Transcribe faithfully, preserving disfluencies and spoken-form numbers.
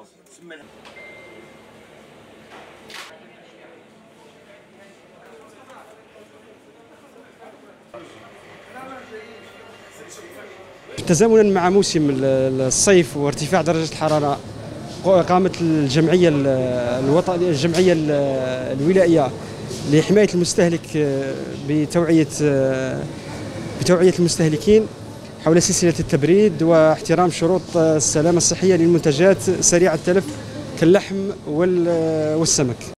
تزامنا مع موسم الصيف وارتفاع درجة الحرارة، قامت الجمعية الوطنية الجمعية الولائية لحماية المستهلك بتوعية بتوعية المستهلكين حول سلسلة التبريد واحترام شروط السلامة الصحية للمنتجات سريعة التلف كاللحم والسمك.